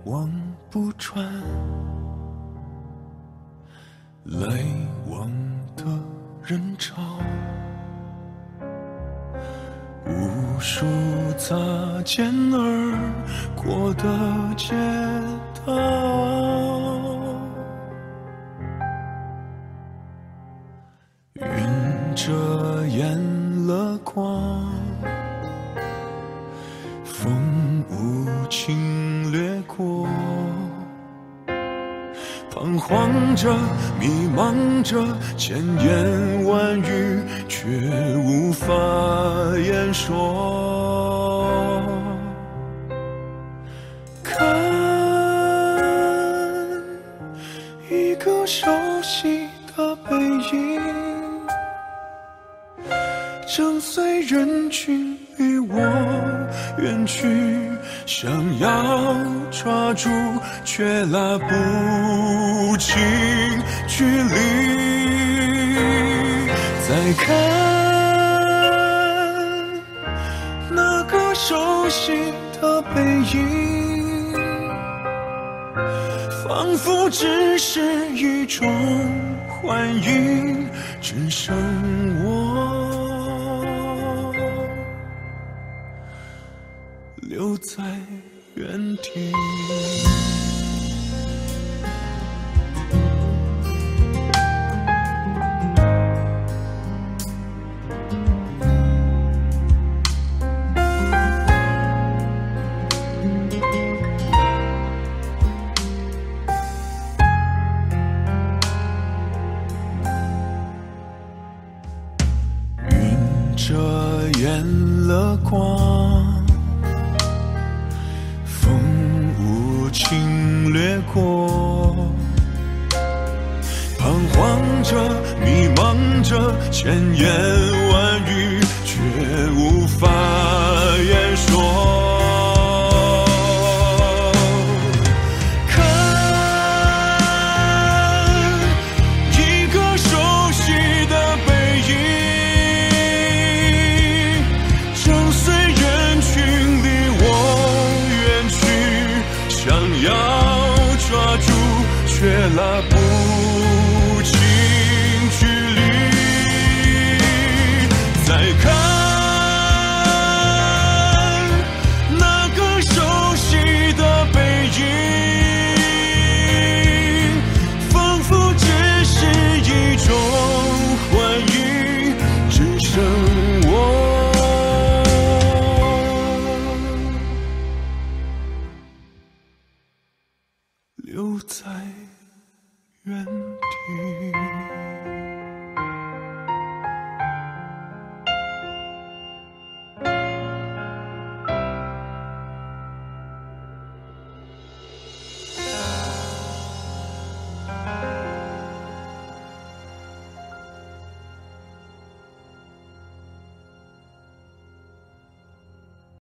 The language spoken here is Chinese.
望不穿，来往的人潮，无数擦肩而过的街道，云遮掩了光，风无情掠过，彷徨着迷茫着，千言万语却无法言说。看一个熟悉的背影，正随人群离我远去，想要抓住却拉不近距离。再看那个熟悉的背影，仿佛只是一种幻影，只剩我留在原地。云遮掩了光，风无情掠过，彷徨着迷茫着，千言万语却无法言说。看一个熟悉的背影，正随人群离我远去，想要抓住却拉不